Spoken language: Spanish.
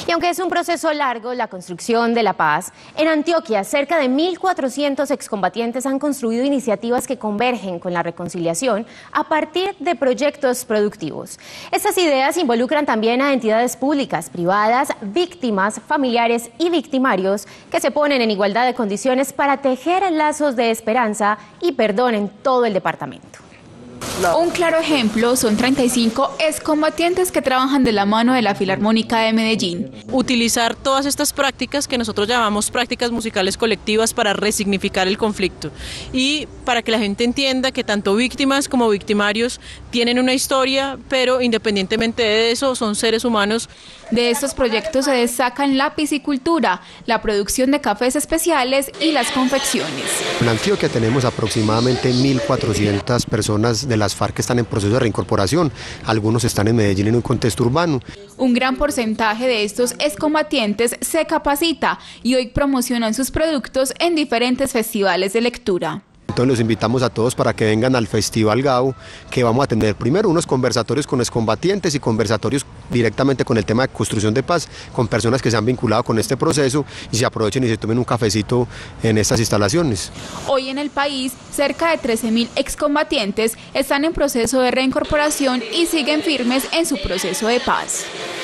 Y aunque es un proceso largo la construcción de la paz, en Antioquia cerca de 1.400 excombatientes han construido iniciativas que convergen con la reconciliación a partir de proyectos productivos. Estas ideas involucran también a entidades públicas, privadas, víctimas, familiares y victimarios que se ponen en igualdad de condiciones para tejer lazos de esperanza y perdón en todo el departamento. Un claro ejemplo son 35 excombatientes que trabajan de la mano de la Filarmónica de Medellín. Utilizar todas estas prácticas que nosotros llamamos prácticas musicales colectivas para resignificar el conflicto y para que la gente entienda que tanto víctimas como victimarios tienen una historia, pero independientemente de eso son seres humanos. De estos proyectos se destacan la piscicultura, la producción de cafés especiales y las confecciones. En Antioquia tenemos aproximadamente 1.400 personas de las FARC que están en proceso de reincorporación. Algunos están en Medellín en un contexto urbano. Un gran porcentaje de estos excombatientes se capacita y hoy promocionan sus productos en diferentes festivales de lectura. Entonces los invitamos a todos para que vengan al Festival GAU, que vamos a tener primero unos conversatorios con excombatientes y conversatorios directamente con el tema de construcción de paz, con personas que se han vinculado con este proceso y se aprovechen y se tomen un cafecito en estas instalaciones. Hoy en el país, cerca de 13.000 excombatientes están en proceso de reincorporación y siguen firmes en su proceso de paz.